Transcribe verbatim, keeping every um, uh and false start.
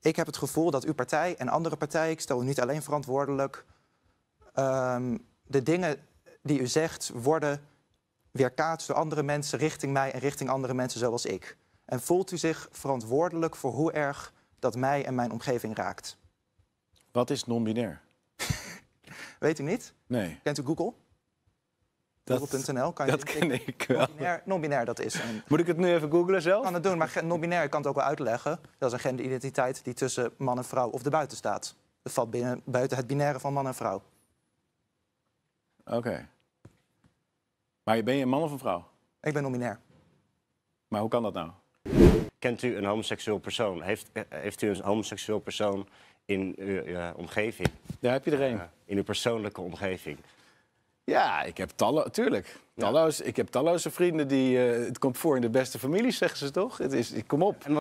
ik heb het gevoel dat uw partij en andere partijen, ik stel u niet alleen verantwoordelijk, um, de dingen die u zegt worden weerkaatst door andere mensen richting mij en richting andere mensen zoals ik. En voelt u zich verantwoordelijk voor hoe erg dat mij en mijn omgeving raakt? Wat is non-binair? Weet u niet? Nee. Kent u Google? Google punt n l kan je dat ken ik wel. Non-binair, non-binair dat is een... Moet ik het nu even googlen zelf? Ik kan het doen, maar non-binair, ik kan het ook wel uitleggen. Dat is een genderidentiteit die tussen man en vrouw of erbuiten staat. Het valt binnen, buiten het binaire van man en vrouw. Oké. Okay. Maar ben je een man of een vrouw? Ik ben non-binair. Maar hoe kan dat nou? Kent u een homoseksueel persoon? Heeft, heeft u een homoseksueel persoon in uw uh, omgeving? Daar heb je er een. Uh, in uw persoonlijke omgeving? Ja, ik heb talloze, tuurlijk. Talloze, ja. Ik heb talloze vrienden die... Uh, het komt voor in de beste families, zeggen ze toch? Het is, kom op.